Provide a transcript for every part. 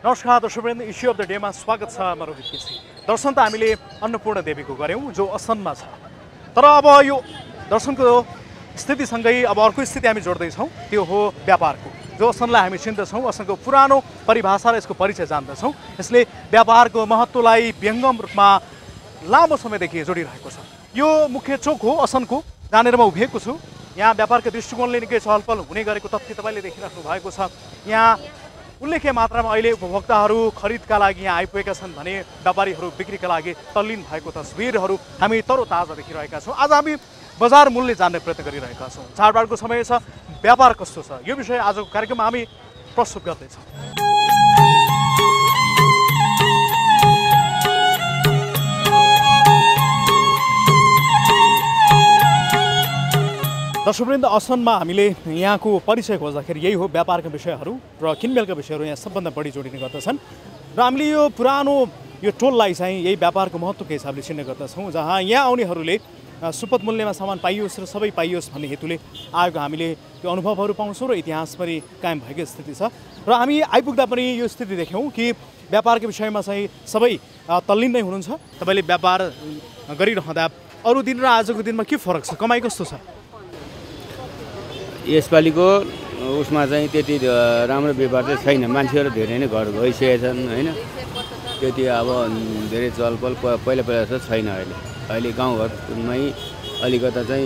नमस्कार दर्शकवृन्द, issue of the डेमा स्वागत छ। म रोहित केसी। दर्शन त हामीले अन्नपूर्ण देवीको गऱ्यौँ जो असनमा छ, तर अब यो दर्शनको स्थितिसँगै अब अर्को स्थिति हामी जोड्दैछौँ, त्यो हो व्यापारको। जो असनलाई हामी चिन्दछौँ, असनको पुरानो परिभाषा र यसको परिचय जान्दछौँ। यसले व्यापारको महत्त्वलाई व्यङ्गम रूपमा लामो समयदेखि जोडिरहेको छ। यो मुख्य चोक हो असनको, जहाँनिर म उभिएको छु। यहाँ व्यापारको दृष्टिकोणले निकै चहलपहल हुने गरेको तथ्य तपाईँले देखिराख्नु भएको छ। यहाँ उल्लेख्य मात्रामा अहिले उपभोक्ताहरू खरिदका लागि यहाँ आइपुगेका छन् भने व्यापारीहरू बिक्रीका लागि तल्लीन भएको तस्बिरहरू हामी तरोताजा देखिरहेका छौँ। आज हामी बजार मूल्य जान्ने प्रयत्न गरिरहेका छौँ। चाडबाडको समय छ, व्यापार कस्तो छ, यो विषय आजको कार्यक्रममा हामी प्रस्तुत गर्दैछौँ। दर्शकवृन्द, असनमा हामीले यहाँको परिचय खोज्दाखेरि यही हो, व्यापारका विषयहरू र किनमेलका विषयहरू यहाँ सबभन्दा बढी जोडिने गर्दछन्। र हामीले यो पुरानो यो टोललाई चाहिँ यही व्यापारको महत्त्वको हिसाबले चिन्ने गर्दछौँ, जहाँ यहाँ आउनेहरूले सुपथ मूल्यमा सामान पाइयोस् र सबै पाइयोस् भन्ने हेतुले आएको हामीले त्यो अनुभवहरू पाउँछौँ र इतिहास पनि कायम भएको स्थिति छ। र हामी आइपुग्दा पनि यो स्थिति देख्यौँ कि व्यापारको विषयमा चाहिँ सबै तल्लीन नै हुनुहुन्छ। तपाईँले व्यापार गरिरहँदा अरू दिन र आजको दिनमा के फरक छ, कमाइ कस्तो छ? यसपालिको उसमा चाहिँ त्यति राम्रो व्यापार चाहिँ छैन। मान्छेहरू धेरै नै घर गइसकेका छन् होइन, त्यति अब धेरै चलपल पहिला जस्तो छैन। अहिले गाउँघरमै अलिकता चाहिँ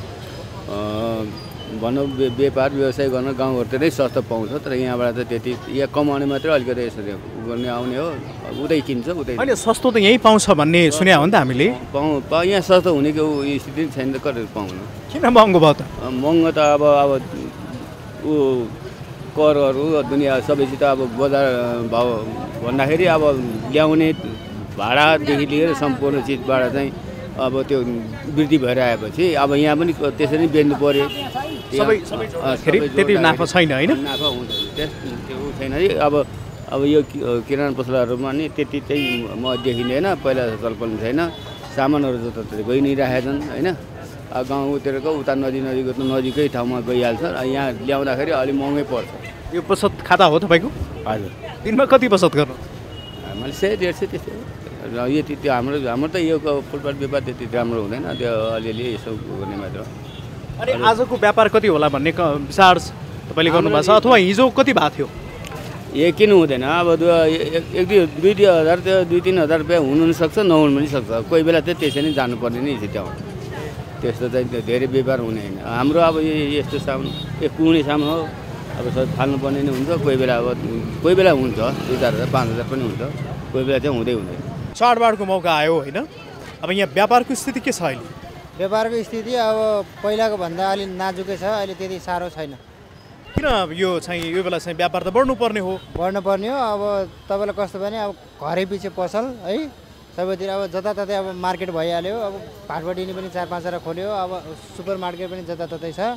भनौँ व्यापार व्यवसाय गर्न गाउँघरतिरै सस्तो पाउँछ, तर यहाँबाट चाहिँ त्यति यहाँ कमाउने मात्रै अलिकति यसरी गर्ने आउने हो, उतै किन्छ उतै। अहिले सस्तो त यहीँ पाउँछ भन्ने सुने हो नि त हामीले। यहाँ सस्तो हुनेको स्थिति छैन त, कति पाउनु। किन महँगो भयो त? महँगो त अब ऊ करहरू दुनियाँ सबैसित अब बजार भाउ भन्दाखेरि अब ल्याउने भाडादेखि लिएर सम्पूर्ण चिजबाट चाहिँ अब त्यो वृद्धि भएर आएपछि अब यहाँ पनि त्यसरी नै बेच्नु पर्यो। त्यति नाफा छैन होइन, नाफा हुन्छ त्यो छैन है। अब यो किराना पसलहरूमा नि त्यति चाहिँ म देखिँदैन, पहिला चलपल छैन। सामानहरू जताततै गइ नै राखेका छन् होइन। गाउँतिरको उता नजिकै ठाउँमा गइहाल्छ। यहाँ ल्याउँदाखेरि अलिक महँगै पर्छ। यो बचत खाता हो तपाईँको? हजुर। दिनमा कति बचत गर्नु? मैले 100-150 त्यस्तै हो। र यति त्यो हाम्रो त यो फुलपाट व्यापार त्यति राम्रो हुँदैन, त्यो अलिअलि यसो गर्ने मात्र। अनि आजको व्यापार कति होला भन्ने विचार तपाईँले गर्नुभएको छ, अथवा हिजो कति भएको थियो? किन हुँदैन, अब 2-3 हजार रुपियाँ हुनु पनि सक्छ, नहुनु पनि सक्छ। कोही बेला चाहिँ त्यसै नै जानुपर्ने नै स्थिति आउँछ। त्यस्तो चाहिँ धेरै व्यापार हुने होइन हाम्रो। अब यस्तो सामान कुहुने सामान हो, अब फाल्नुपर्ने नै हुन्छ। कोही बेला हुन्छ 2-4 हजार 5 हजार पनि हुन्छ, कोही बेला चाहिँ हुँदैन। चाडबाडको मौका आयो होइन, अब यहाँ व्यापारको स्थिति के छ अहिले? व्यापारको स्थिति अब पहिलाको भन्दा अलि नाजुकै छ, अहिले त्यति साह्रो छैन। किन यो चाहिँ यो बेला चाहिँ व्यापार त बढ्नुपर्ने हो? बढ्नुपर्ने हो। अब तपाईँलाई कस्तो भने अब घरै पछि पसल है, सबैतिर अब जताततै अब मार्केट भइहाल्यो। अब भाटबडी पनि 4-5 वटा खोल्यो, अब सुपर मार्केट पनि जताततै छ।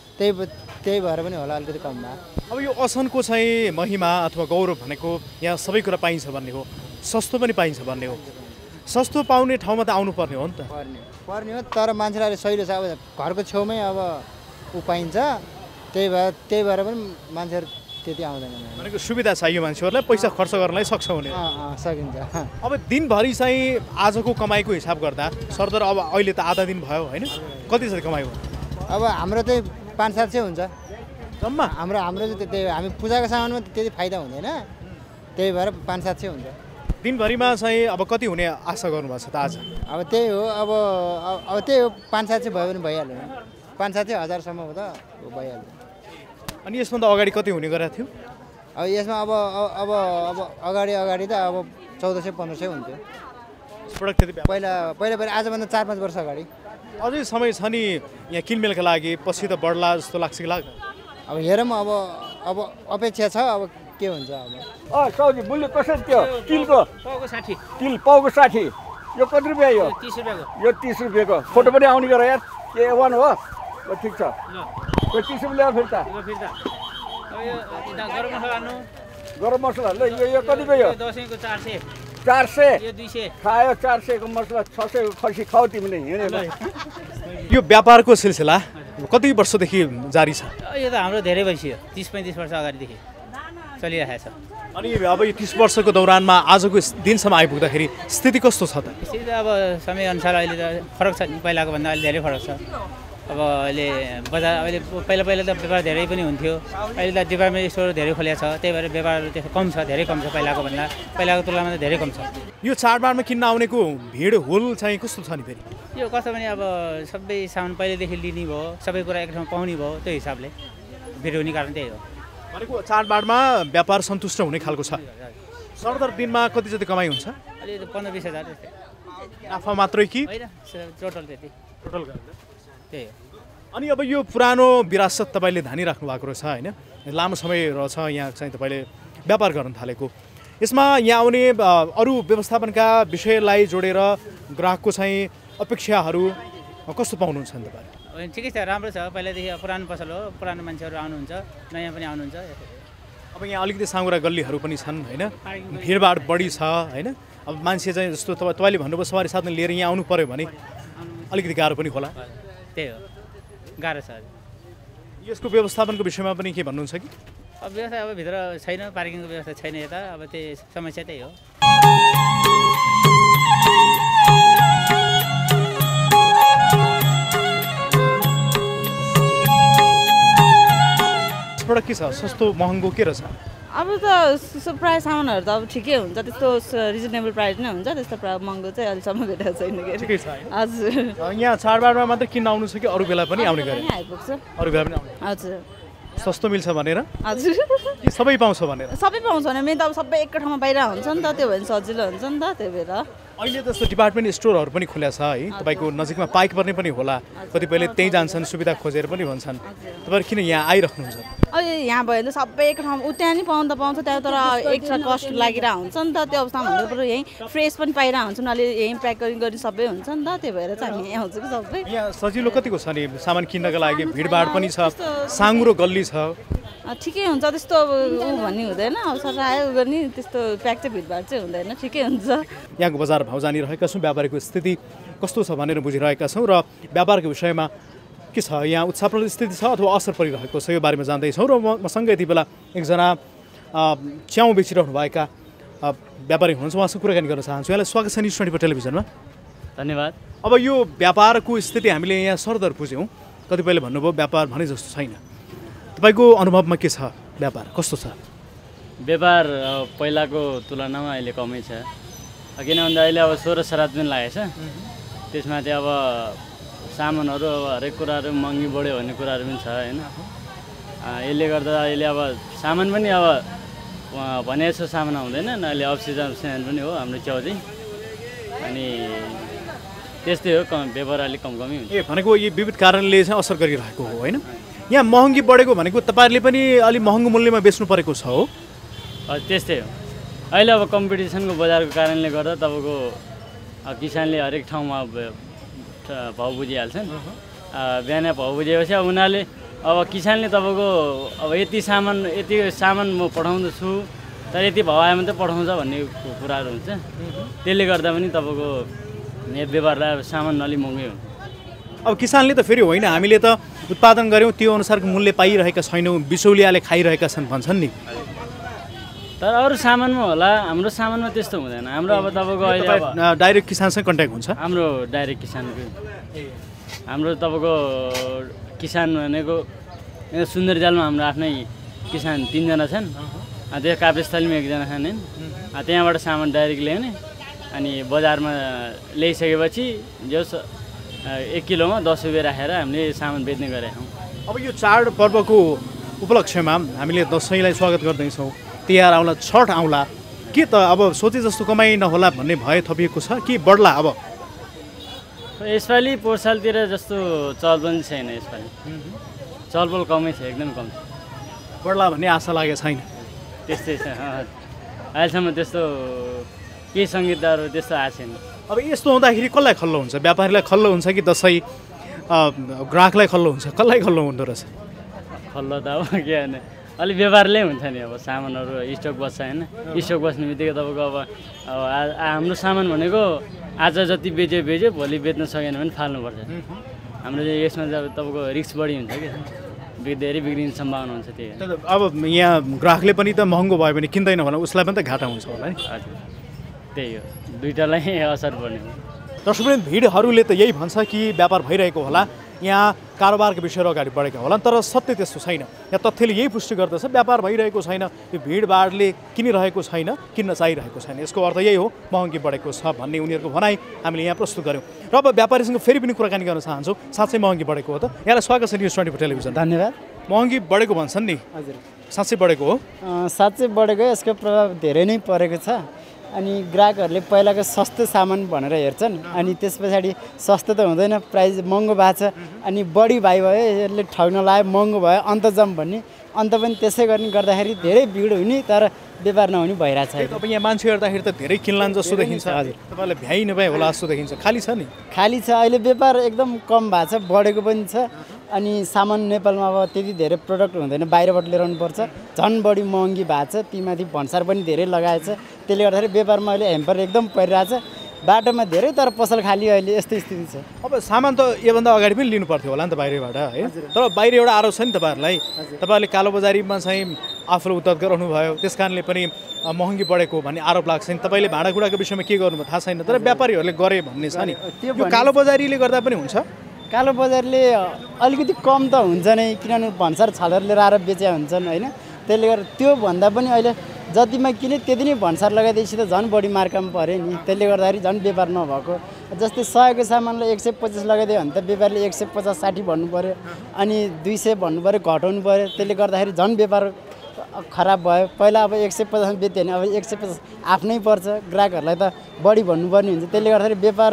त्यही भएर पनि होला अलिकति कम भयो। अब यो असनको चाहिँ महिमा अथवा गौरव भनेको यहाँ सबै कुरा पाइन्छ भन्ने हो, सस्तो पनि पाइन्छ भन्ने हो। सस्तो पाउने ठाउँमा त आउनुपर्ने हो नि त। पर्ने हो, तर मान्छेलाई अहिले सहिलो छ। अब घरको छेउमै अब ऊ पाइन्छ, त्यही भएर पनि मान्छेहरू त्यति आउँदैन। भनेको सुविधा चाहियो मान्छेहरूलाई, पैसा खर्च गर्नलाई सक्छ हुने। सकिन्छ। अब दिनभरि चाहिँ आजको कमाइको हिसाब गर्दा सरदर अब अहिले त आधा दिन भयो होइन, कति छ कमाइ भयो? अब हाम्रो चाहिँ 500-700 हुन्छ जम्मा। हाम्रो चाहिँ त्यही, हामी पूजाको सामानमा त्यति फाइदा हुँदैन, त्यही भएर 500-700 हुन्छ दिनभरिमा चाहिँ। अब कति हुने आशा गर्नुभएको छ त आज? अब त्यही हो, अब त्यही हो, 500-700 भयो भने भइहाल्यो। 500-700 हजारसम्म हो त भइहाल्यो। अनि यसमा त अगाडि कति हुने गरेको थियो? अब यसमा अब अगाडि त अब 1400-1500 हुन्थ्यो प्रोडक्ट पहिला आजभन्दा 4-5 वर्ष अगाडि। अझै समय छ नि यहाँ किनमेलका लागि, पछि त बढ्ला जस्तो लाग्छ कि लाग्दैन? अब हेरौँ, अब अपेक्षा छ, अब के हुन्छ। अब सब्जी मूल्य कसरी थियो? तिलको पाउको 60, तिल पाउको 60, यो कति रुपियाँ? यो 30 रुपियाँको। यो 30 रुपियाँको। फोटो पनि आउने गर यार, के A1 हो? ठिक छ, 30 रुपियाँ फिर्ता। अब यो गरम मसला हाल्नु, गरम मसला ल। यो कतिको? यो दसैँको 400, 400, यो 200 खायो। 400 को मसला 600 को खसी खाऊ तिमीले हिँडेर। यो व्यापारको सिलसिला कति वर्षदेखि जारी छ? यो त हाम्रो धेरै भइसक्यो, 30-35 वर्ष अगाडिदेखि। चलिरहेको छ। अनि अब यो 30 वर्षको दौरानमा आजको दिनसम्म आइपुग्दाखेरि स्थिति कस्तो छ त? स्थिति त अब समयअनुसार अहिले त फरक छ नि, पहिलाको भन्दा अहिले धेरै फरक छ। अब अहिले बजार अहिले पहिला त व्यापार धेरै पनि हुन्थ्यो, अहिले त डिपार्टमेन्ट स्टोर धेरै खोलेको छ, त्यही भएर व्यापार त्यसो कम छ, धेरै कम छ पहिलाको भन्दा, पहिलाको तुलनामा त धेरै कम छ। यो चाडबाडमा किन्न आउनेको भिड होल चाहिँ कस्तो छ नि फेरि? यो कस्तो भने अब सबै सामान पहिलेदेखि लिने भयो, सबै कुरा एक ठाउँ पाउने भयो, त्यो हिसाबले भिड हुने कारण त्यही हो। भनेको चाडबाडमा व्यापार सन्तुष्ट हुने खालको छ। सरदर दिनमा कति जति कमाइ हुन्छ? अहिले 15-20 हजार जस्तै। नाफा मात्रै कि होइन टोटल त्यति टोटल गरेर? त्यही हो। अनि अब यो पुरानो विरासत तपाईँले धानिराख्नु भएको रहेछ होइन, लामो समय रहेछ यहाँ चाहिँ तपाईँले व्यापार गर्न थालेको। यसमा यहाँ आउने अरू व्यवस्थापनका विषयलाई जोडेर ग्राहकको चाहिँ अपेक्षाहरू कस्तो पाउनुहुन्छ नि तपाईँ? ठिकै छ, राम्रो छ। पहिलादेखि पुरानो पसल हो, पुरानो मान्छेहरू आउनुहुन्छ, नयाँ पनि आउनुहुन्छ। अब यहाँ अलिकति साँगुरा गल्लीहरू पनि छन् होइन, भिडभाड बढी छ होइन। अब मान्छे चाहिँ जस्तो तपाईँले भन्नुभयो सवारी साधन लिएर यहाँ आउनु पऱ्यो भने अलिकति गाह्रो पनि होला। त्यही हो, गाह्रो छ। यसको व्यवस्थापनको विषयमा पनि के भन्नुहुन्छ कि? अब व्यवस्था अब भित्र छैन, पार्किङको व्यवस्था छैन यता, अब त्यही समस्या त्यही हो। के छ सस्तो महँगो के रहेछ? अब त प्रायः सामानहरू त अब ठिकै हुन्छ, त्यस्तो रिजनेबल प्राइस नै हुन्छ, त्यस्तो प्रायः महँगो चाहिँ अहिलेसम्म भेटेको छैन। ठिकै छ हजुर। यहाँ चाडबाडमा मात्रै किन्न आउनु छ कि अरू बेला पनि आउने गरे? आइपुग्छ। अरू बेला पनि आउने? हजुर सस्तो मिल्छ भनेर? हजुर कि सबै पाउँछ भनेर? सबै पाउँछ भने मेरो त अब सबै एकै ठाउँमा बाहिर हुन्छ नि त, त्यो भने सजिलो हुन्छ नि त, त्यही भएर। अहिले त यस्तो डिपार्टमेन्ट स्टोरहरू पनि खुल्या छ है, तपाईँको नजिकमा पाइक पर्ने पनि होला, कतिपयले त्यहीँ जान्छन्, सुविधा खोजेर पनि भन्छन्। तपाईँहरू किन यहाँ आइराख्नुहुन्छ? अहिले यहाँ भयो भने त सबै एक ठाउँ त्यहाँ नि पाउनु त पाउँछ, त्यहाँ तर एक्स्ट्रा कस्ट लागिरहेको हुन्छ नि त, त्यो अवस्थामा भन्दा बरु यहीँ फ्रेस पनि पाइरहेको हुन्छ, उनीहरूले यहीँ प्याकिङ गरी सबै हुन्छ नि त, त्यही भएर चाहिँ हामी यहाँ आउँछौँ कि सबै। यहाँ सजिलो कतिको छ नि सामान किन्नका लागि? भिडभाड पनि छ, साँगुरो गल्ली छ, ठिकै हुन्छ, त्यस्तो अब ऊ भन्ने हुँदैन, अब सर आयो गर्ने त्यस्तो प्याक चाहिँ भिडभाड चाहिँ हुँदैन, ठिकै हुन्छ। यहाँको बजार भाउ जानिरहेका छौँ, व्यापारीको स्थिति कस्तो छ भनेर बुझिरहेका छौँ र व्यापारको विषयमा के छ, यहाँ उत्साहप्रद स्थिति छ अथवा असर परिरहेको छ, यो बारेमा जान्दैछौँ। र मसँग यति बेला एकजना च्याउ बेचिरहनु भएका व्यापारी हुनुहुन्छ, उहाँसँग कुराकानी गर्न चाहन्छु। यहाँलाई स्वागत छ न्युज 24 टेलिभिजनमा। धन्यवाद। अब यो व्यापारको स्थिति हामीले यहाँ सरदर बुझ्यौँ, कतिपयले भन्नुभयो व्यापार भने जस्तो छैन, तपाईँको अनुभवमा के छ, व्यापार कस्तो छ? व्यापार पहिलाको तुलनामा अहिले कमै छ, किन भन्दा अहिले अब 16 श्राद्ध पनि लागेको छ, त्यसमा चाहिँ अब सामानहरू अब हरेक कुराहरू महँगी बढ्यो भन्ने कुराहरू पनि छ होइन। यसले गर्दा अहिले अब सामान पनि अब भने जस्तो सामान आउँदैन, अहिले अफ सिजन पनि हो हाम्रो च्याउ चाहिँ, अनि त्यस्तै हो, व्यापार अलिक कमी हुन्छ। भनेको यो विविध कारणले चाहिँ असर गरिरहेको हो होइन। यहाँ महँगी बढेको भनेको तपाईँहरूले पनि अलिक महँगो मूल्यमा बेच्नु परेको छ हो? त्यस्तै हो, अहिले अब कम्पिटिसनको बजारको कारणले गर्दा तपाईँको किसानले हरेक ठाउँमा भाउ बुझिहाल्छन्। बिहान भाउ बुझेपछि अब उनीहरूले अब किसानले तपाईँको अब यति सामान म पठाउँदैछु तर यति भाउ आयो भने त पठाउँछ भन्ने कुराहरू हुन्छ, त्यसले गर्दा पनि तपाईँको व्यापारलाई सामान अलिक महँगै हुन्छ। अब किसानले त फेरि होइन, हामीले त उत्पादन गऱ्यौँ त्यो अनुसारको मूल्य पाइरहेका छैनौँ, बिचौलियाले खाइरहेका छन् भन्छन् नि। तर अरू सामानमा होला, हाम्रो सामानमा त्यस्तो हुँदैन। हाम्रो अब तपाईँको अहिले डाइरेक्ट किसानसँग कन्ट्याक्ट हुन्छ? हाम्रो डाइरेक्ट किसानको, हाम्रो तपाईँको किसान भनेको सुन्दरजालमा हाम्रो आफ्नै किसान 3 जना छन्, त्यो काभ्रेस्थलीमा 1 जना छन्, त्यहाँबाट सामान डाइरेक्ट ल्याउने, अनि बजारमा ल्याइसकेपछि जो 1 किलोमा 10 रुपियाँ राखेर हामीले सामान बेच्ने गरेका छौँ। अब यो चाडपर्वको उपलक्ष्यमा हामीले दसैँलाई स्वागत गर्दैछौँ, तिहार आउला, छठ आउला, के त अब सोचे जस्तो कमाइ नहोला भन्ने भय थपिएको छ कि बढ्ला? अब यसपालि पोहोर सालतिर जस्तो चहल पनि छैन, यसपालि चहलपहल कमै छ, एकदम कम छ। बढ्ला भन्ने आशा लागेको छैन? त्यस्तै छ, अहिलेसम्म त्यस्तो केही सङ्गीतहरू त्यस्तो आएको छैन। अब यस्तो हुँदाखेरि कसलाई खल्लो हुन्छ? व्यापारीलाई खल्लो हुन्छ कि दसैँ ग्राहकलाई खल्लो हुन्छ? कसलाई खल्लो हुँदो रहेछ? खल्लो त अब के भने अलिक व्यापारले हुन्छ नि, अब सामानहरू स्टक बस्छ होइन, स्टक बस्ने बित्तिकै तपाईँको अब हाम्रो सामान भनेको आज जति बेच्यो भोलि बेच्न सकेन भने फाल्नुपर्छ। हाम्रो यसमा चाहिँ अब तपाईँको रिस्क बढी हुन्छ कि, धेरै बिग्रिने सम्भावना हुन्छ त्यही तर अब यहाँ ग्राहकले पनि त महँगो भयो भने किन्दैन होला उसलाई पनि त घाटा हुन्छ होला नि हजुर त्यही हो दुईटालाई असर पर्ने हो दर्शकवृन्द भिडहरूले त यही भन्छ कि व्यापार भइरहेको होला यहाँ कारोबारको विषयहरू अगाडि बढेका होला तर सत्य त्यस्तो छैन यहाँ तथ्यले यही पुष्टि गर्दछ व्यापार भइरहेको छैन यो भिडभाडले किनिरहेको छैन किन्न चाहिरहेको छैन यसको अर्थ यही हो महँगी बढेको छ भन्ने उनीहरूको भनाइ हामीले यहाँ प्रस्तुत गऱ्यौँ र अब व्यापारीसँग फेरि पनि कुराकानी गर्न चाहन्छौँ साँच्चै महँगी बढेको हो त यहाँलाई स्वागत छ न्युज 24 टेलिभिजन धन्यवाद महँगी बढेको भन्छन् नि हजुर साँच्चै बढेको हो साँच्चै बढेको यसको प्रभाव धेरै नै परेको छ अनि ग्राहकहरूले पहिलाको सस्तो सामान भनेर हेर्छन् अनि त्यस पछाडि सस्तो त हुँदैन प्राइस महँगो भएको छ अनि बढी भाइ भयो यसले ठग्न लाग्यो महँगो भयो अन्त जाम भन्ने अन्त पनि त्यसै गर्ने गर्दाखेरि धेरै भिड हुने तर व्यापार नहुने भइरहेछ अब यहाँ मान्छे हेर्दाखेरि त धेरै किन्लान् जस्तो देखिन्छ हजुर तपाईँलाई भ्याइ नभए होला जस्तो देखिन्छ खाली छ नि खाली छ अहिले व्यापार एकदम कम भएको छ बढेको पनि छ अनि सामान नेपालमा अब त्यति धेरै प्रडक्ट हुँदैन बाहिरबाट लिएर आउनुपर्छ झन् बढी महँगी भएको छ तीमाथि भन्सार पनि धेरै लगाएछ त्यसले गर्दाखेरि व्यापारमा अहिले हेम्पर एकदम परिरहेछ बाटोमा धेरै तर पसल खाली अहिले यस्तो स्थिति छ अब सामान त योभन्दा अगाडि पनि लिनु पर्थ्यो होला नि त बाहिरबाट है तर बाहिर एउटा आरोप छ नि तपाईँहरूलाई तपाईँहरूले कालोबजारीमा चाहिँ आफूलाई उत्तर गराउनु भयो त्यस कारणले पनि महँगी बढेको भन्ने आरोप लाग्छ नि तपाईँले भाँडाकुँडाको विषयमा के गर्नुभयो थाहा छैन तर व्यापारीहरूले गरे भन्ने छ नि यो कालोबजारीले गर्दा पनि हुन्छ कालो बजारले अलिकति कम त हुन्छ नै किनभने भन्सार छालेर लिएर आएर बेचे हुन्छन् होइन त्यसले गर्दा त्यो भन्दा पनि अहिले जतिमा किने त्यति नै भन्सार लगाइदिएपछि त झन् बढी मार्कामा पऱ्यो नि त्यसले गर्दाखेरि झन् व्यापार नभएको जस्तै 100 को सामानलाई 125 लगाइदियो भने त व्यापारले 150-60 भन्नु पऱ्यो अनि 200 भन्नु पऱ्यो घटाउनु पऱ्यो त्यसले गर्दाखेरि झन् व्यापार खराब भयो पहिला अब 150 बेच्यो भने अब 150 आफ्नै पर्छ ग्राहकहरूलाई त बढी भन्नुपर्ने हुन्छ त्यसले गर्दाखेरि व्यापार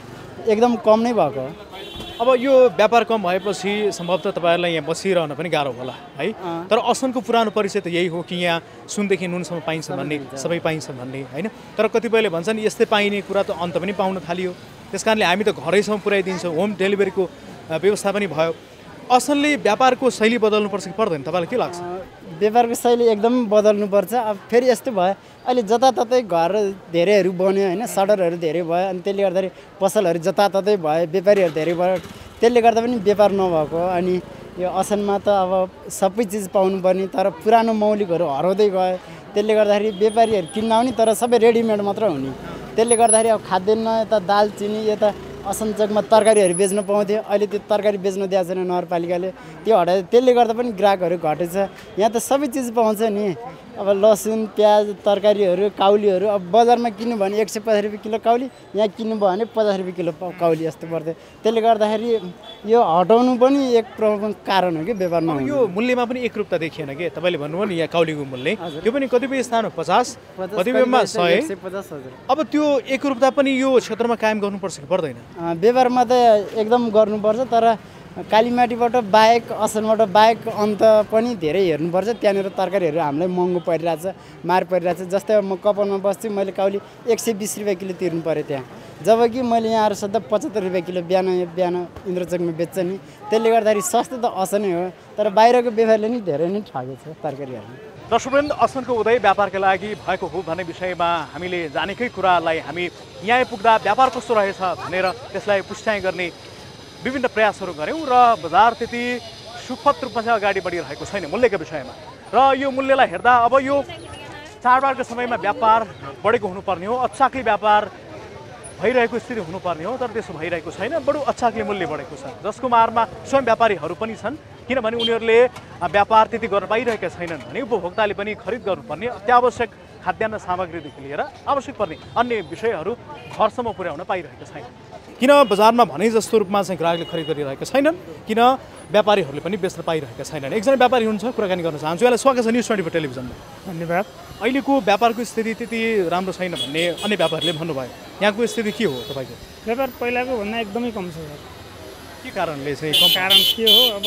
एकदम कम नै भएको अब यो व्यापार कम भएपछि सम्भवतः तपाईँहरूलाई यहाँ बसिरहन पनि गाह्रो होला है तर असनको पुरानो परिचय त यही हो कि यहाँ सुनदेखि नुनसम्म पाइन्छ भन्ने सबै पाइन्छ भन्ने होइन तर कतिपयले भन्छन् यस्तै पाइने कुरा त अन्त पनि पाउन थालियो त्यस कारणले हामी त घरैसम्म पुर्याइदिन्छौँ होम डेलिभरीको व्यवस्था पनि भयो असलले व्यापारको शैली बदल्नुपर्छ कि पर्दैन तपाईँलाई के लाग्छ व्यापारको शैली एकदम बदल्नुपर्छ अब फेरि यस्तो भयो अहिले जताततै घर धेरैहरू बन्यो होइन सडरहरू धेरै भयो अनि त्यसले गर्दाखेरि पसलहरू जताततै भयो व्यापारीहरू धेरै भयो त्यसले गर्दा पनि व्यापार नभएको अनि यो असनमा त अब सबै चिज पाउनुपर्ने तर पुरानो मौलिकहरू हराउँदै गयो त्यसले गर्दाखेरि व्यापारीहरू किन्न आउने तर सबै रेडिमेड मात्र हुने त्यसले गर्दाखेरि अब खाद्यान्न यता दाल चिनी यता असनचकमा तरकारीहरू बेच्न पाउँथ्यो अहिले त्यो तरकारी बेच्न दिएको छैन नगरपालिकाले त्यो हटायो त्यसले गर्दा पनि ग्राहकहरू घटेछ यहाँ त सबै चिज पाउँछ नि अब लसुन प्याज तरकारीहरू काउलीहरू अब बजारमा किन्नु भने 150 रुपियाँ किलो काउली यहाँ किन्नुभयो भने 50 रुपियाँ किलो काउली यस्तो पर्थ्यो त्यसले गर्दाखेरि यो हटाउनु पनि एक प्रमुख कारण हो कि व्यापार नहुनु यो मूल्यमा पनि एकरूपता देखिएन कि तपाईँले भन्नुभयो नि यहाँ काउलीको मूल्य त्यो पनि कतिपय स्थानमा 50 कतिपयमा 100 150 अब त्यो एकरूपता पनि यो क्षेत्रमा कायम गर्नुपर्छ कि पर्दैन व्यापारमा त एकदम गर्नुपर्छ तर कालीमाटीबाट बाहेक असलबाट बाहेक अन्त पनि धेरै हेर्नुपर्छ त्यहाँनिर तरकारीहरू हामीलाई महँगो परिरहेछ मार परिरहेछ जस्तै म कपनमा बस्छु मैले काउली 120 रुपियाँ किलो तिर्नु पऱ्यो त्यहाँ जबकि मैले यहाँ आएर सधैँ 75 रुपियाँ किलो बिहान इन्द्रचोकमा बेच्छ नि त्यसले गर्दाखेरि सस्तो त असन नै हो तर बाहिरको व्यापारले नि धेरै नै ठगेको छ तरकारीहरू दर्शकवृन्द असनको उदय व्यापारका लागि भएको हो भन्ने विषयमा हामीले जानेकै कुरालाई हामी यहाँ आइपुग्दा व्यापार कस्तो रहेछ भनेर त्यसलाई पुष्टाइ गर्ने विभिन्न प्रयासहरू गऱ्यौँ र बजार त्यति सुखद रूपमा चाहिँ अगाडि बढिरहेको छैन मूल्यको विषयमा र यो मूल्यलाई हेर्दा अब यो चाडबाडको समयमा व्यापार बढेको हुनुपर्ने हो अचाकली व्यापार भइरहेको स्थिति हुनुपर्ने हो तर त्यसो भइरहेको छैन बडो अचाकली मूल्य बढेको छ जसको मारमा स्वयं व्यापारीहरू पनि छन् किनभने उनीहरूले व्यापार त्यति गर्न पाइरहेका छैनन् भने उपभोक्ताले पनि खरिद गर्नुपर्ने अत्यावश्यक खाद्यान्न सामग्रीदेखि लिएर आवश्यक पर्ने अन्य विषयहरू घरसम्म पुर्याउन पाइरहेका छैन किन बजारमा भने जस्तो रूपमा चाहिँ ग्राहकले खरिद गरिरहेका छैनन् किन व्यापारीहरूले पनि बेच्न पाइरहेका छैनन् एकजना व्यापारी हुनुहुन्छ कुराकानी गर्न चाहन्छु यसलाई स्वागत छ न्युज 24 टेलिभिजनमा धन्यवाद अहिलेको व्यापारको स्थिति त्यति राम्रो छैन भन्ने अन्य व्यापारीले भन्नुभयो यहाँको स्थिति के हो तपाईँको व्यापार पहिलाको भन्दा एकदमै कम छ सर के कारणले चाहिँ कम कारण के हो अब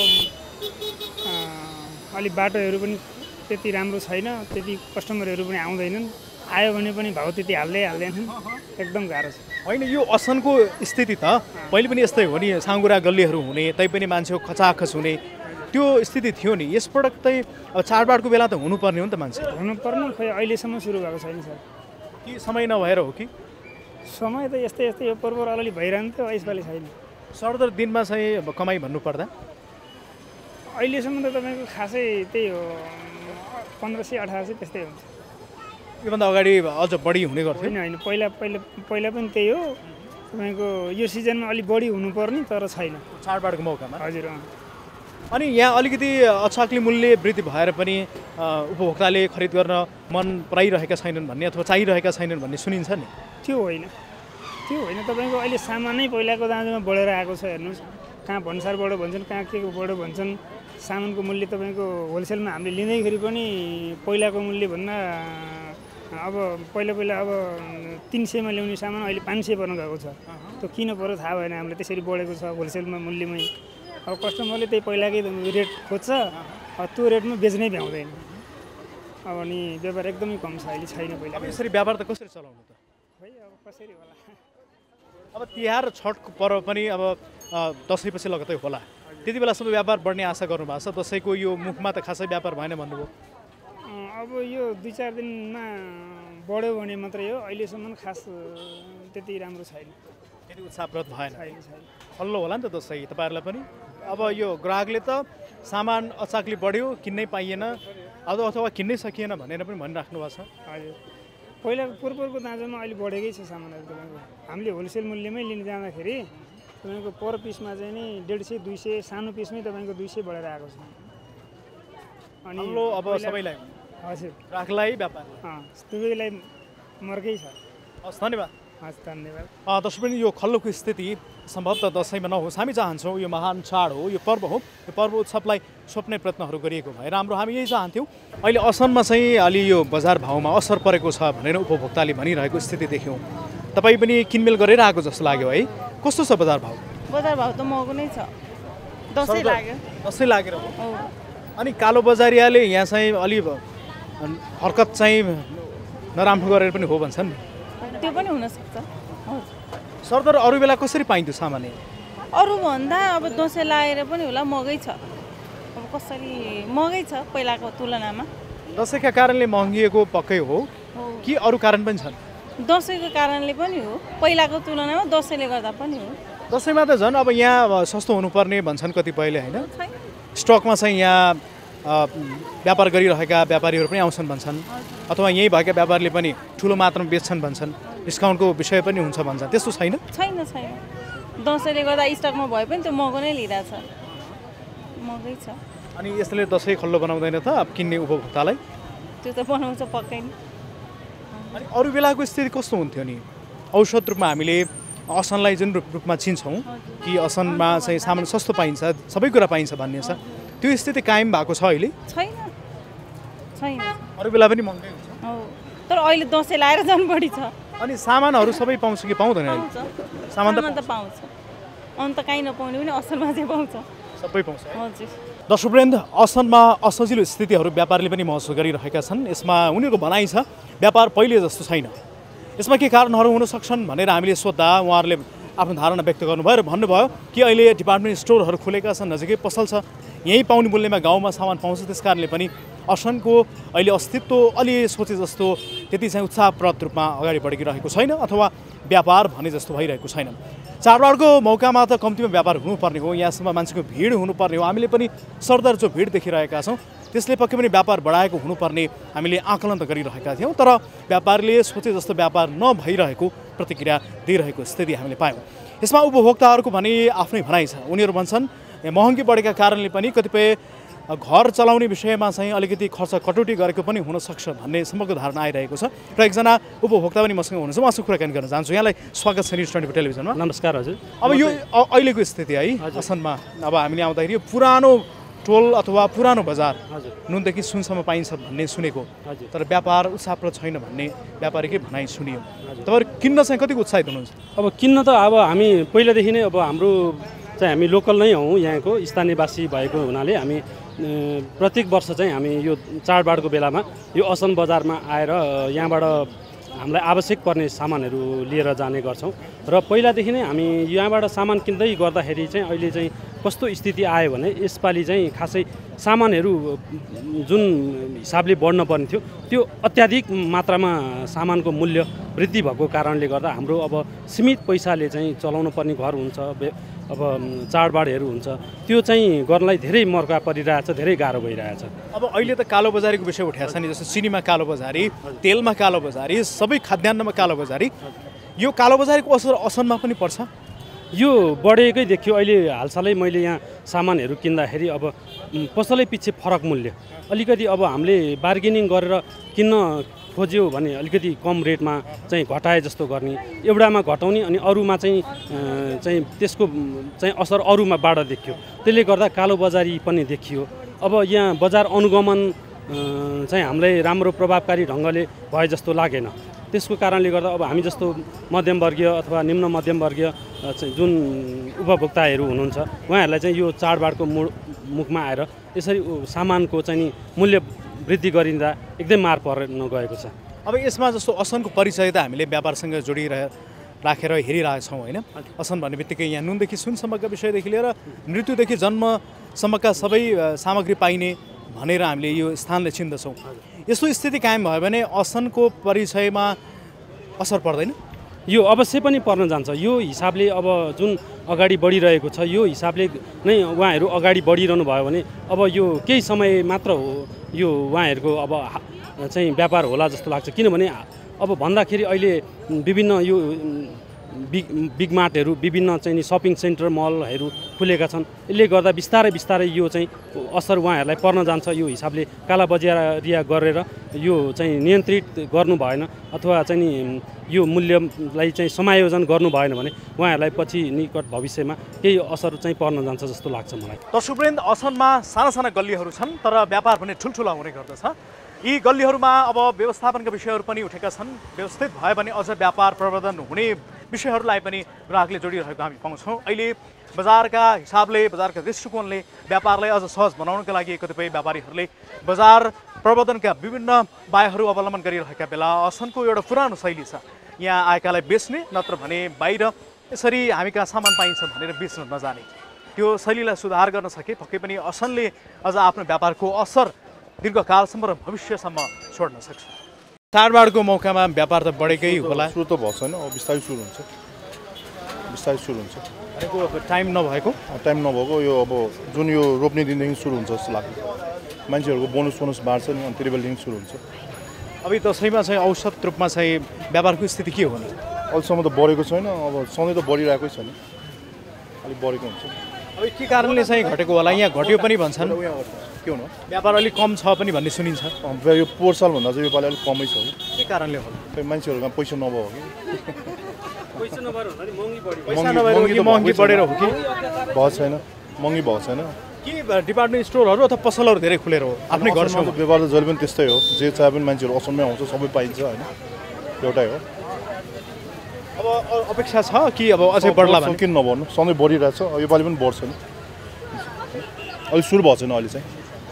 अलि बाटोहरू पनि त्यति राम्रो छैन त्यति कस्टमरहरू पनि आउँदैनन् आयो भने पनि भाउ त्यति हाल्दैनन् एकदम गाह्रो छ होइन यो असनको स्थिति त पहिले पनि यस्तै हो नि साँगुरा गल्लीहरू हुने तैपनि मान्छेको खचाखच हुने त्यो स्थिति थियो नि यसपटक चाहिँ अब चाडबाडको बेला त हुनुपर्ने हो नि त मान्छे हुनुपर्ने खै अहिलेसम्म सुरु भएको छैन सर कि समय नभएर हो कि समय त यस्तै यो पर्व अलिअलि भइरहन्थ्यो यसपालि छैन सरदर दिनमा चाहिँ अब कमाइ भन्नुपर्दा अहिलेसम्म त तपाईँको खासै त्यही हो 1500-1800 त्यस्तै हुन्छ। योभन्दा अगाडि अझ बढी हुने गर्थ्यो? होइन पहिला पनि त्यही हो तपाईँको यो सिजनमा अलिक बढी हुनुपर्ने तर छैन चाडबाडको मौकामा। हजुर। अनि यहाँ अलिकति अछाक्ली मूल्य वृद्धि भएर पनि उपभोक्ताले खरिद गर्न मन पराइरहेका छैनन् भन्ने अथवा चाहिरहेका छैनन् भन्ने सुनिन्छ नि। त्यो होइन तपाईँको अहिले सामानै पहिलाको दाममा बढेर आएको छ। हेर्नुहोस् कहाँ भन्सार बढो भन्छन्, कहाँ के बढो भन्छन्। सामानको मूल्य तपाईँको होलसेलमा हामीले लिँदैखेरि पनि पहिलाको मूल्यभन्दा अब पहिला अब 300मा ल्याउने सामान अहिले 500 पर्न गएको छ। त्यो किन पर्यो थाहा भएन हामीलाई, त्यसरी बढेको छ होलसेलमा मूल्यमै। अब कस्टमरले त्यही पहिलाकै रेट खोज्छ, त्यो रेटमा बेच्नै भ्याउँदैन। अब अनि व्यापार एकदमै कम छ अहिले, छैन पहिला। यसरी व्यापार त कसरी चलाउनु त? खै अब कसरी होला। अब तिहार र छठको पर्व पनि अब दसैँपछि लगत्तै होला, त्यति बेलासम्म व्यापार बढ्ने आशा गर्नुभएको छ? दसैँको यो मुखमा त खासै व्यापार भएन भन्नुभयो। अब यो 2-4 दिनमा बढ्यो भने मात्रै हो, अहिलेसम्म खास त्यति राम्रो छैन, त्यति उत्साहप्रद भएन। छैन। हल्लो होला नि त दसैँ तपाईँहरूलाई पनि। अब यो ग्राहकले त सामान अचाक्ली बढ्यो, किन्नै पाइएन अथवा किन्नै सकिएन भनेर पनि भनिराख्नु भएको छ। हजुर, पहिला पूर्वको दाँजोमा अहिले बढेकै छ सामानहरू तपाईँको। हामीले होलसेल मूल्यमै लिन जाँदाखेरि तपाईँको पर पिसमा चाहिँ नि 150-200, सानो पिसमै तपाईँको 200 बढेर आएको छ। अनि अब सबैलाई हजुर ग्राहकलाई व्यापार दुवैलाई मर्कै छ। हस्, धन्यवाद। हस्, धन्यवाद। दर्शक पनि यो खल्लोको स्थिति सम्भवतः दसैँमा नहोस्। हामी चाहन्छौँ यो महान चाड हो, यो पर्व हो, यो पर्व उत्सवलाई छोप्ने प्रयत्नहरू गरिएको भए राम्रो। हामी यही चाहन्थ्यौँ। अहिले असनमा चाहिँ अलि यो बजार भाउमा असर परेको छ भनेर उपभोक्ताले भनिरहेको स्थिति देख्यौँ। तपाईँ पनि किनमेल गरेर आएको जस्तो लाग्यो है? कस्तो छ बजार भाउ? बजार भाउ त महँगो नै छ, दसैँ लाग्यो। दसैँ लागेर हो। अनि कालो बजारियाले यहाँ चाहिँ अलि हरकत चाहिँ नराम्रो गरेर पनि हो भन्छन् नि? त्यो पनि हुनसक्छ। सरदर अरू बेला कसरी पाइन्थ्यो सामान? अरूभन्दा अब दसैँ लागेर पनि होला महँगै छ। अब कसरी महँगै छ पहिलाको तुलनामा? दसैँका कारणले महँगिएको पक्कै हो कि अरू कारण पनि छन्? दसैँको कारणले पनि हो, पहिलाको तुलनामा दसैँले गर्दा पनि हो। दसैँमा त झन् अब यहाँ सस्तो हुनुपर्ने भन्छन् कतिपयले होइन? स्टकमा चाहिँ यहाँ व्यापार गरिरहेका व्यापारीहरू पनि आउँछन् भन्छन्, अथवा यहीँ भएका व्यापारीले पनि ठुलो मात्रामा बेच्छन् भन्छन्, डिस्काउन्टको विषय पनि हुन्छ भन्छन्। त्यस्तो छैन? छैन। दसैँले गर्दा स्टकमा भए पनि त्यो महँगो नै लिइरहेछ, महँगै छ। अनि यसले दसैँ खल्लो बनाउँदैन त अब किन्ने उपभोक्तालाई? त्यो त बनाउँछ पक्कै नै। अनि अरू बेलाको स्थिति कस्तो हुन्थ्यो नि? औषध रूपमा हामीले असनलाई जुन रूपमा चिन्छौँ कि असनमा चाहिँ सामान सस्तो पाइन्छ, सबै कुरा पाइन्छ भन्ने छ, त्यो स्थिति कायम भएको छ अहिले? छैन। अरू बेला पनि महँगै हुन्छ तर अहिले दसैँ लाएर झन् बढी छ। अनि सामानहरू सबै पाउँछ कि पाउँदैन? सामान त पाउँछ, अन्त कहीँ नपाउने पनि असनमा चाहिँ पाउँछ, सबै पाउँछ। हजुर। दर्शकवृन्द, असनमा असजिलो स्थितिहरू व्यापारीले पनि महसुस गरिरहेका छन्। यसमा उनीहरूको भनाइ छ व्यापार पहिले जस्तो छैन। यसमा के कारणहरू हुन सक्छन् भनेर हामीले सोद्धा उहाँहरूले आफ्नो धारणा व्यक्त गर्नुभयो र भन्नुभयो कि अहिले डिपार्टमेन्ट स्टोरहरू खुलेका छन्, नजिकै पसल छ, यहीँ पाउने मूल्यमा गाउँमा सामान पाउँछ। त्यस कारणले पनि असनको अहिले अस्तित्व अलि सोचे जस्तो त्यति चाहिँ उत्साहप्रद रूपमा अगाडि बढिरहेको छैन अथवा व्यापार भने जस्तो भइरहेको छैन। चाडबाडको मौकामा त कम्तीमा व्यापार हुनुपर्ने हो, यहाँसम्म मान्छेको भिड हुनुपर्ने हो। हामीले पनि सरदर जो भिड देखिरहेका छौँ त्यसले पक्कै पनि व्यापार बढाएको हुनुपर्ने हामीले आकलन त गरिरहेका थियौँ, तर व्यापारीले सोचे जस्तो व्यापार नभइरहेको प्रतिक्रिया दिइरहेको स्थिति हामीले पायौँ। यसमा उपभोक्ताहरूको भने आफ्नै भनाइ छ। उनीहरू भन्छन् महँगी बढेका कारणले पनि कतिपय घर चलाउने विषयमा चाहिँ अलिकति खर्च कटौती गरेको पनि हुनसक्छ भन्ने समग्र धारणा आइरहेको छ। र एकजना उपभोक्ता पनि मसँग हुनुहुन्छ, म उहाँसँग कुराकानी गर्न चाहन्छु। यहाँलाई स्वागत छ न्युज 24 टेलिभिजनमा। नमस्कार हजुर। अब यो अहिलेको स्थिति है असनमा, अब हामीले आउँदाखेरि पुरानो टोल अथवा पुरानो बजार नुनदेखि सुनसम्म पाइन्छ भन्ने सुनेको, तर व्यापार उत्साहप्रद छैन भन्ने व्यापारीकै भनाइ सुनियो। तपाईँहरू किन्न चाहिँ कतिको उत्साहित हुनुहुन्छ? अब किन्न त अब हामी पहिलादेखि नै अब हाम्रो चाहिँ हामी लोकल नै हौँ, यहाँको स्थानीयवासी भएको हुनाले हामी प्रत्येक वर्ष चाहिँ हामी यो चाडबाडको बेलामा यो असन बजारमा आएर यहाँबाट हामीलाई आवश्यक पर्ने सामानहरू लिएर जाने गर्छौँ। र पहिलादेखि नै हामी यहाँबाट सामान किन्दै गर्दाखेरि चाहिँ अहिले चाहिँ कस्तो स्थिति आयो भने यसपालि चाहिँ खासै सामानहरू जुन हिसाबले बढ्न पर्ने थियो त्यो अत्याधिक मात्रामा सामानको मूल्य वृद्धि भएको कारणले गर्दा हाम्रो अब सीमित पैसाले चाहिँ चलाउनु पर्ने घर हुन्छ, अब चाडबाडहरू हुन्छ, त्यो चाहिँ गर्नलाई धेरै मर्का परिरहेछ, धेरै गाह्रो भइरहेछ। अब अहिले त कालोबजारीको विषय उठाएको छ नि, जस्तो चिनीमा कालोबजारी, तेलमा कालोबजारी, सबै खाद्यान्नमा कालोबजारी। यो कालोबजारीको असर असनमा पनि पर्छ? यो बढेकै देखियो। अहिले हालसालै मैले यहाँ सामानहरू किन्दाखेरि अब पसलै पछि फरक मूल्य अलिकति अब हामीले बार्गेनिङ गरेर किन्न खोज्यो भने अलिकति कम रेटमा चाहिँ घटाए जस्तो गर्ने, एउटामा घटाउने अनि अरूमा चाहिँ त्यसको चाहिँ असर अरूमाबाट देखियो। त्यसले गर्दा कालोबजारी पनि देखियो। अब यहाँ बजार अनुगमन चाहिँ हामीलाई राम्रो प्रभावकारी ढङ्गले भए जस्तो लागेन। त्यसको कारणले गर्दा अब हामी जस्तो मध्यमवर्गीय अथवा निम्न मध्यमवर्गीय जुन उपभोक्ताहरू हुनुहुन्छ उहाँहरूलाई चाहिँ यो चाडबाडको मुखमा आएर यसरी सामानको चाहिँ मूल्य वृद्धि गरिँदा एकदम मार पर्न गएको छ। अब यसमा जस्तो असनको परिचय त हामीले व्यापारसँग राखेर हेरिरहेछौँ होइन। असन भन्ने बित्तिकै यहाँ नुनदेखि सुनसम्मका विषयदेखि लिएर मृत्युदेखि जन्मसम्मका सबै सामग्री पाइने भनेर हामीले यो स्थानले चिन्दछौँ। यस्तो स्थिति कायम भयो भने असनको परिचयमा असर पर्दैन? यो अवश्य पनि पर्न जान्छ। यो हिसाबले अब जुन अगाडि बढिरहेको छ यो हिसाबले नै उहाँहरू अगाडि बढिरहनु भयो भने अब यो केही समय मात्र हो यो उहाँहरूको अब चाहिँ व्यापार होला जस्तो लाग्छ। किनभने अब भन्दाखेरि अहिले विभिन्न यो बिग मार्टहरू, विभिन्न चाहिँ सपिङ सेन्टर, मलहरू खुलेका छन्। यसले गर्दा बिस्तारै बिस्तारै यो चाहिँ असर उहाँहरूलाई पर्न जान्छ। यो हिसाबले कालाबजारिया गरेर यो चाहिँ नियन्त्रित गर्नु भएन अथवा चाहिँ यो मूल्यलाई चाहिँ समायोजन गर्नु भएन भने उहाँहरूलाई पछि निकट भविष्यमा केही असर चाहिँ पर्न जान्छ जस्तो लाग्छ मलाई। दर्शकवृन्द, असनमा साना साना गल्लीहरू छन् तर व्यापार पनि ठुल्ठुला हुने गर्दछ। यी गल्लीहरूमा अब व्यवस्थापनका विषयहरू पनि उठेका छन्। व्यवस्थित भयो भने अझ व्यापार प्रवर्धन हुने विषयहरूलाई पनि ग्राहकले जोडिरहेको हामी पाउँछौँ। अहिले बजारका हिसाबले, बजारका दृष्टिकोणले व्यापारलाई अझ सहज बनाउनका लागि कतिपय व्यापारीहरूले बजार प्रवर्धनका विभिन्न उपायहरू अवलम्बन गरिरहेका बेला असनको एउटा पुरानो शैली छ, यहाँ आएकालाई बेच्ने नत्र भने बाहिर यसरी हामी कहाँ सामान पाइन्छ भनेर बेच्न नजाने। त्यो शैलीलाई सुधार गर्न सके पक्कै पनि असनले अझ आफ्नो व्यापारको असर दीर्घकालसम्म र भविष्यसम्म छोड्न सक्छ। चाडबाडको मौकामा व्यापार त बढेकै होला? सुरु त भएको छैन, अब बिस्तारै सुरु हुन्छ, बिस्तारै सुरु हुन्छ। भनेको टाइम नभएको? टाइम नभएको यो अब जुन यो रोप्ने दिनदेखि सुरु हुन्छ जस्तो लाग्छ। मान्छेहरूको बोनस बाँड्छ नि, अनि त्यति बेलादेखि सुरु हुन्छ। अब दसैँमा चाहिँ औसत रूपमा चाहिँ व्यापारको स्थिति के हो? अहिलेसम्म त बढेको छैन, अब सधैँ त बढिरहेकै छैन, अलिक बढेको हुन्छ। अब के कारणले चाहिँ घटेको होला? यहाँ घट्यो पनि भन्छन्, के हुनु व्यापार अलिक कम छ पनि भन्ने सुनिन्छ। यो पोहोर सालभन्दा चाहिँ योपालि अलिक कमै छ। के कारणले होला? खै मान्छेहरूमा पैसा नभयो कि पैसा नभएर महँगी बढेर हो कि? भएको छैन, महँगी भएको छैन कि डिपार्टमेन्ट स्टोरहरू अथवा पसलहरू धेरै खुलेर हो? आफ्नै घरसम्म व्यापार त जहिले पनि त्यस्तै हो, जे चाहे पनि मान्छेहरू असलमै आउँछ, सबै पाइन्छ होइन, एउटै हो। अब अपेक्षा छ कि अब अझै बढ्ला भने? किन नबढ्नु, सधैँ बढिरहेछ, योपालि पनि बढ्छ नि, अलिक सुरु भएको छैन अहिले चाहिँ।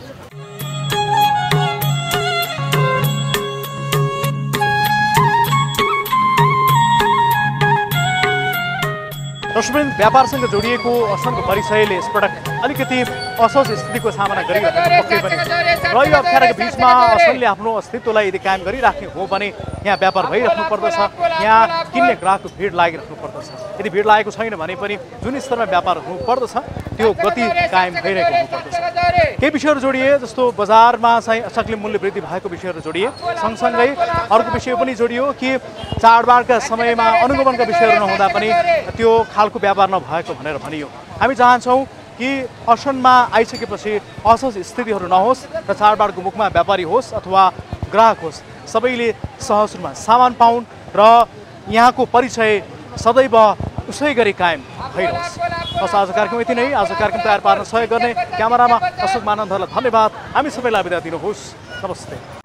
दर्शकवृन्द, व्यापारसँग जोडिएको असनको परिचयले यसपटक अलिकति असहज स्थितिको सामना गरिरहेको पक्कै पनि र यो अप्ठ्यारोको बिचमा असनले आफ्नो अस्तित्वलाई यदि कायम गरिराख्ने हो भने यहाँ व्यापार भइराख्नु पर्दछ, यहाँ किन्ने ग्राहकको भिड लागिराख्नु पर्दछ। यदि भिड लागेको छैन भने पनि जुन स्तरमा व्यापार हुनुपर्दछ त्यो गति कायम भइरहेको हुनुपर्दछ। केही विषयहरू जोडिए, जस्तो बजारमा चाहिँ अचक्लित मूल्य वृद्धि भएको विषयहरू जोडिए, सँगसँगै अर्को विषय पनि जोडियो कि चाडबाडका समयमा अनुगमनका विषयहरू नहुँदा पनि त्यो खालको व्यापार नभएको भनेर भनियो। हामी चाहन्छौँ कि असनमा आइसकेपछि असहज स्थितिहरू नहोस् र चाडबाडको मुखमा व्यापारी होस् अथवा ग्राहक होस्, सबैले सहज रूपमा सामान पाउन् र यहाँको परिचय सदैव उसै गरी कायम भइरहोस्। बस आज कार्यक्रम यति नै। आज कार्यक्रम तयार पार्न सहयोग गर्ने क्यामेरामा अशोक मानन्दहरूलाई धन्यवाद। हामी सबैलाई बिदा दिनुहोस्। नमस्ते।